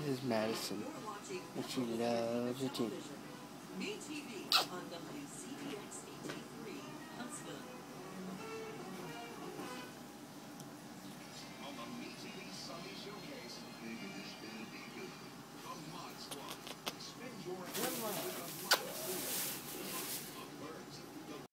This is Madison, and she loves her team.